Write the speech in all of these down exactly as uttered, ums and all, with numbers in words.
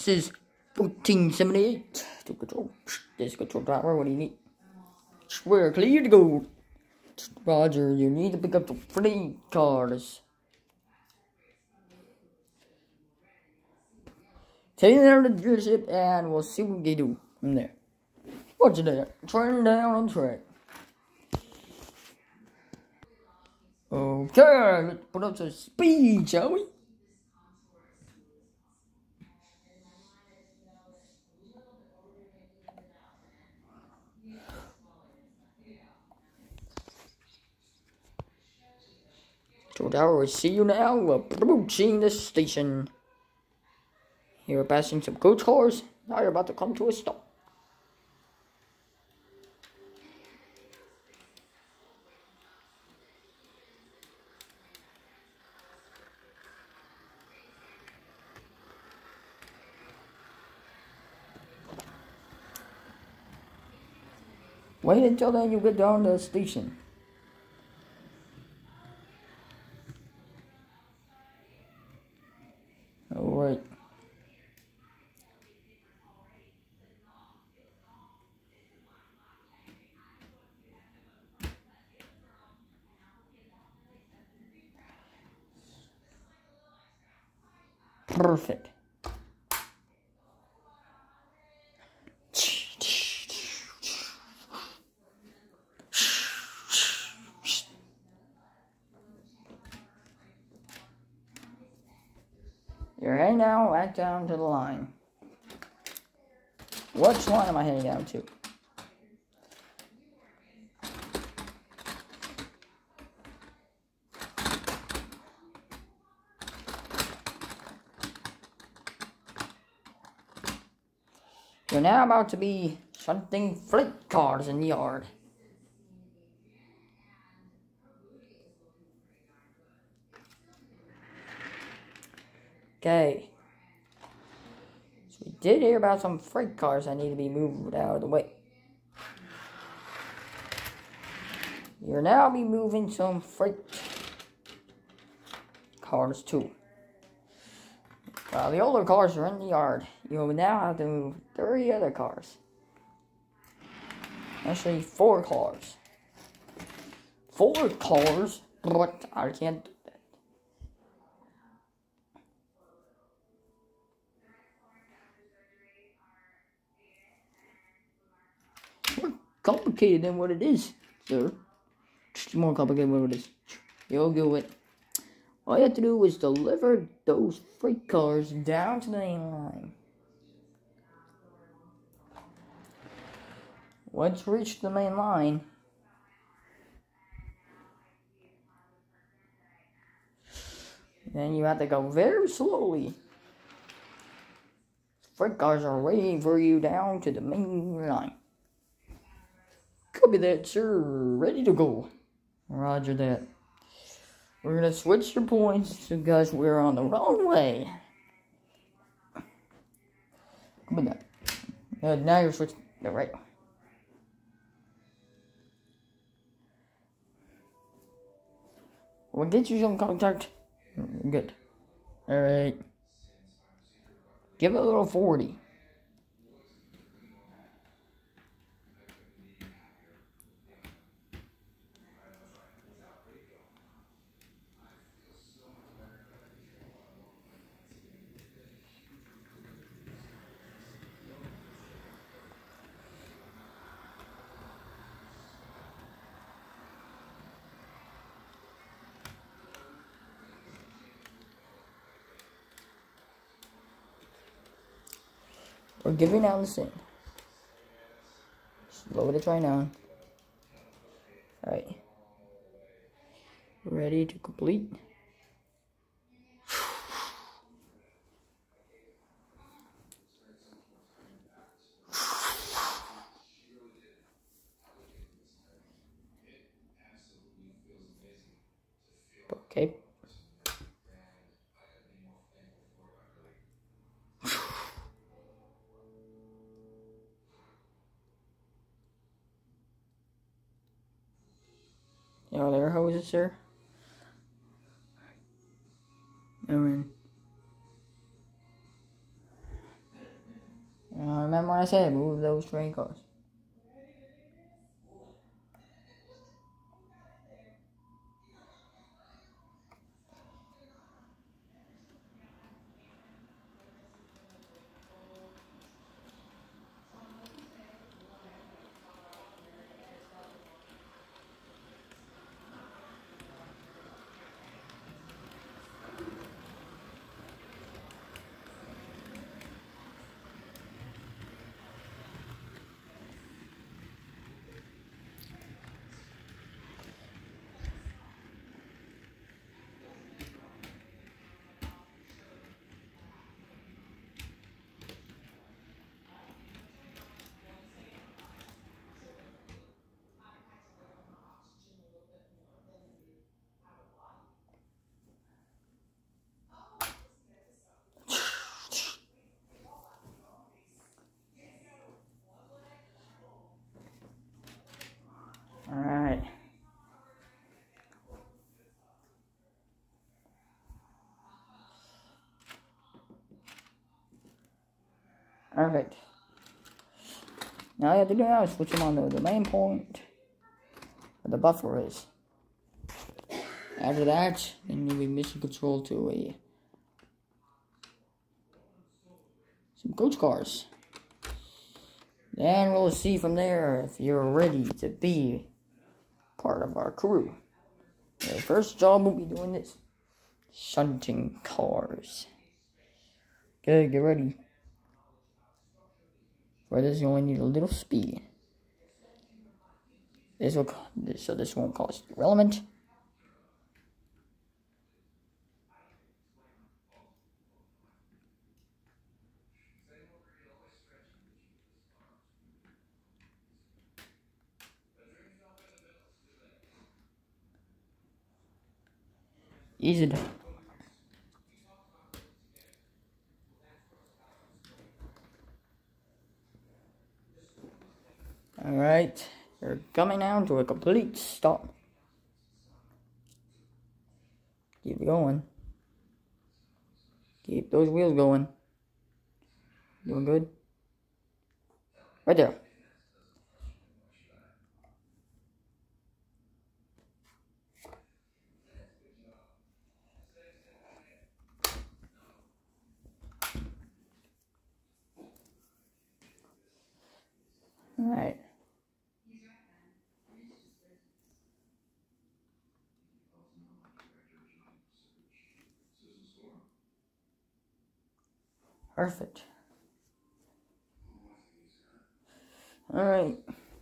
This is fourteen seventy-eight. To control. This control tower, what do you need? We're clear to go. Roger, you need to pick up the freight cars. Take it out of the dealership and we'll see what they do from there. What's that? Turn down on track. Okay, let's put up some speed, shall we? So tower, we see you now. We're approaching the station. You're passing some coach cars. Now you're about to come to a stop. Wait until then you get down to the station. Alright. Perfect. You're heading now back down to the line. Which line am I heading down to? You're now about to be shunting freight cars in the yard. Okay. So we did hear about some freight cars that need to be moved out of the way. You'll now be moving some freight cars too. While the older cars are in the yard, you will now have to move three other cars. Actually, four cars. Four cars? But I can't do that. More complicated than what it is, sir. It's more complicated than what it is. You'll do it. All you have to do is deliver those freight cars down to the main line. Once you reach the main line, then you have to go very slowly. Freight cars are waiting for you down to the main line. Copy that, sir. Ready to go. Roger that. We're gonna switch the points because we're on the wrong way. Come on now. Uh, now you're switching the right. We'll get you some contact. Good. Alright. Give it a little forty. We're giving out the same. Slow it right now. Alright. Ready to complete. Okay. Y'all there hoses, sir? Alright. Uh, remember when I said move those train cars? Alright. Alright. Now all you have to do now is switch them on to the main point where the buffer is. After that, then you'll be mission control to a some coach cars. Then we'll see from there if you're ready to be part of our crew. Your first job will be doing this. Shunting cars. Okay, get ready. For this, you only need a little speed. This will, so this won't cost you relevant. Easy done. Alright, you're coming down to a complete stop. Keep it going. Keep those wheels going. Doing good? Right there. Alright. Perfect. Alright.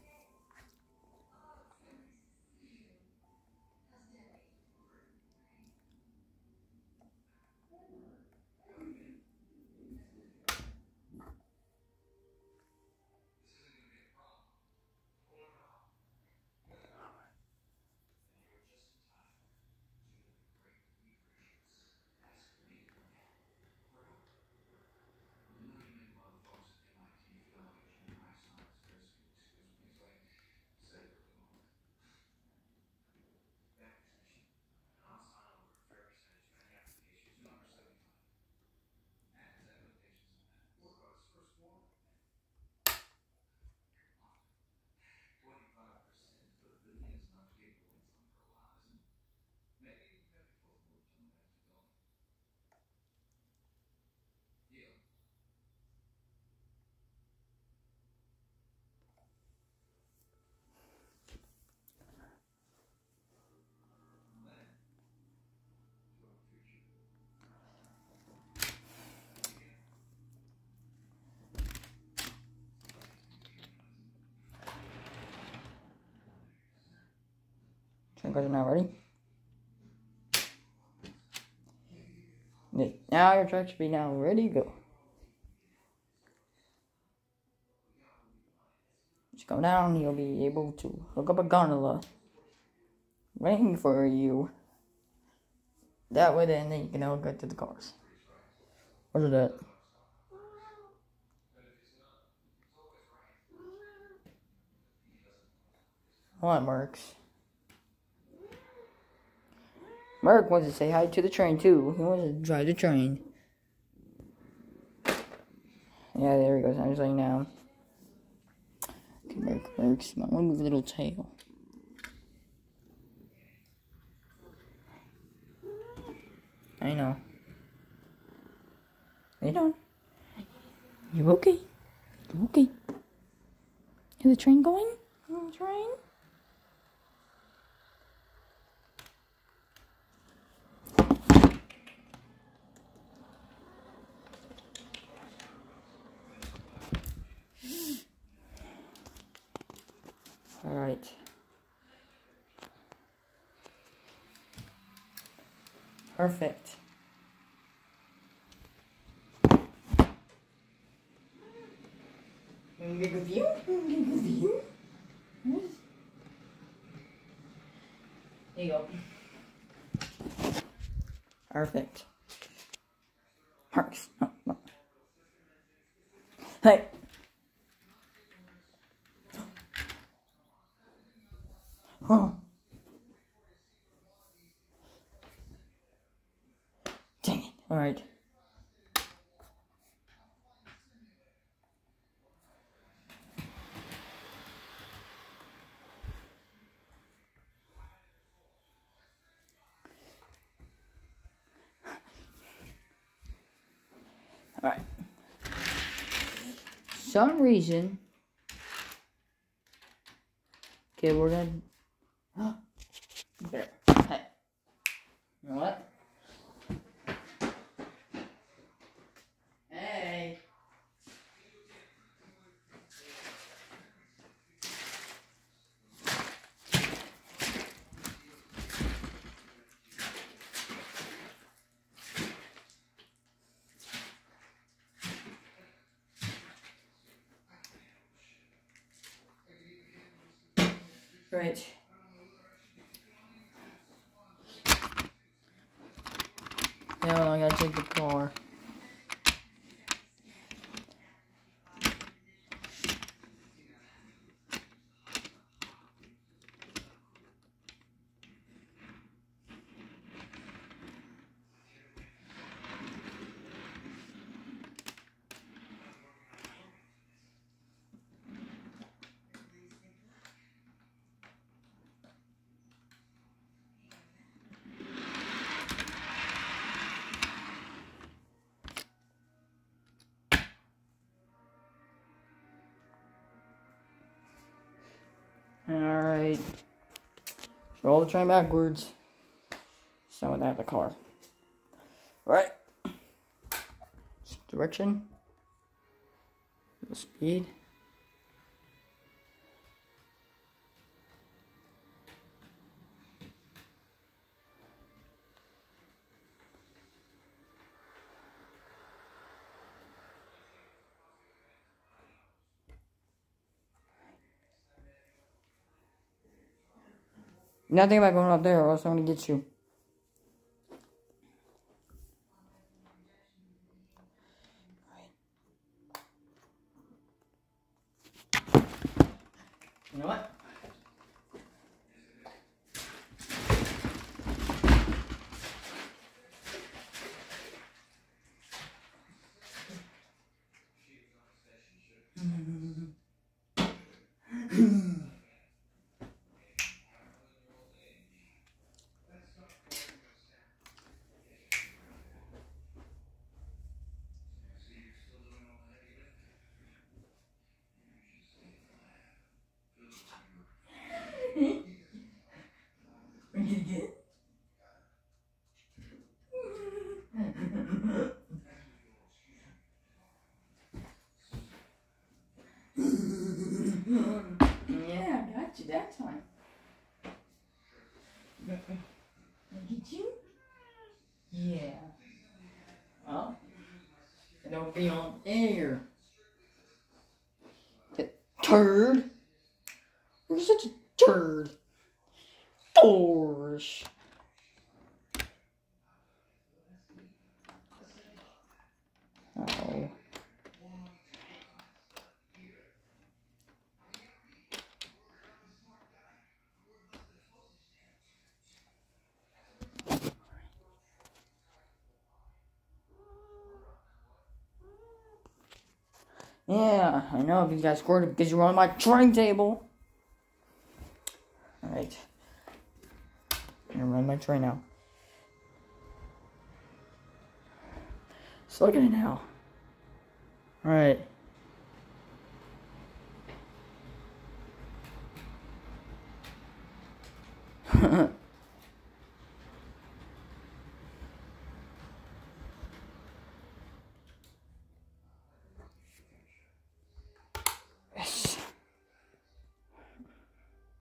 You guys are now ready? Now your truck should be now ready to go. Just go down, you'll be able to hook up a gondola waiting for you. That way then you can all get to the cars. What is that? What, Marks? Mark wants to say hi to the train too. He wants to drive the train. Yeah, there he goes. I'm just laying down. Come here, come here. Come on, move a little tail. I know. Lay down. You okay? You okay? Is the train going? Oh, the train? All right. Perfect. Can we get a view? Can we get a view? There you go. Perfect. Parks. No, no. Hey. Oh. Dang it. All right. All right. Some reason. Okay, we're gonna. There. Hey. You know what? Hey. Right. Now I gotta take the car. Alright. Roll the train backwards. So without the car. Alright. Direction. The speed. Nothing about going up there or else I'm gonna get you. You know what? Yeah, I got you that time. Get you? Yeah. Well, don't be on air. Turd. You're such a turd. Gosh. Oh. Yeah, I know if you guys scored it because you were on my trying table. Alright. I'm gonna run my tray now. So look at it now. Alright.